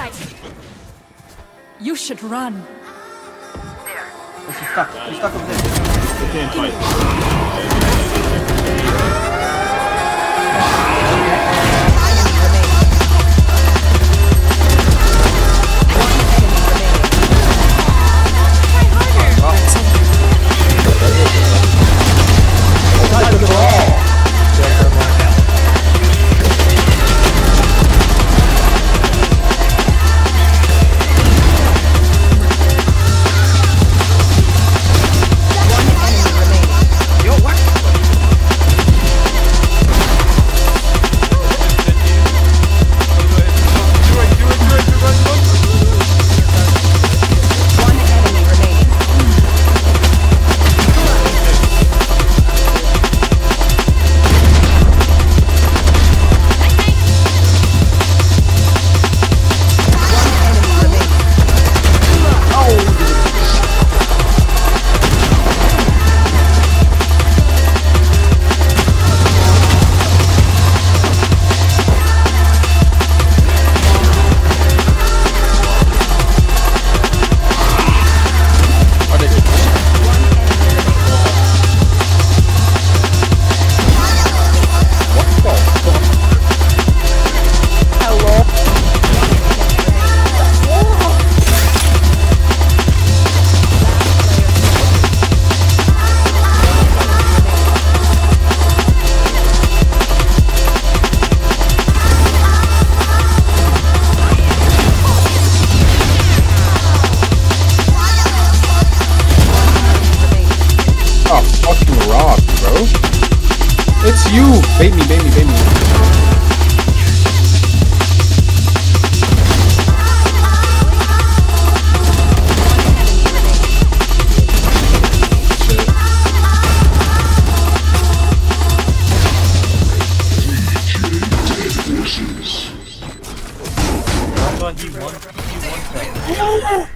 You should run. She's stuck. She's stuck over there. We can't fight. It's you! Bait me, bait me, bait me. I thought he won.